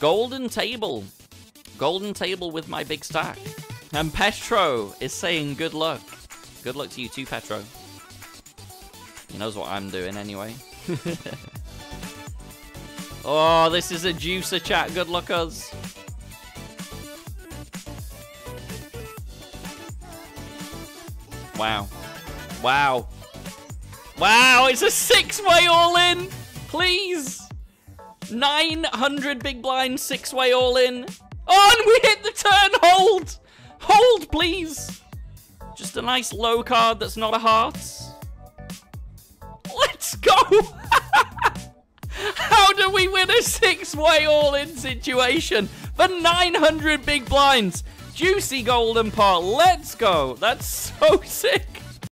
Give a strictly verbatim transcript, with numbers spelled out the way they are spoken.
Golden table. Golden table with my big stack. And Petro is saying good luck. Good luck to you too, Petro. He knows what I'm doing anyway. Oh, this is a juicer, chat. Good luck, us. Wow. Wow. Wow, it's a six-way all-in. Please. nine hundred big blinds, six-way all-in. Oh, and we hit the turn. Hold. Hold, please. Just a nice low card that's not a heart. Let's go. How do we win a six-way all-in situation for nine hundred big blinds? Juicy golden pot. Let's go. That's so sick.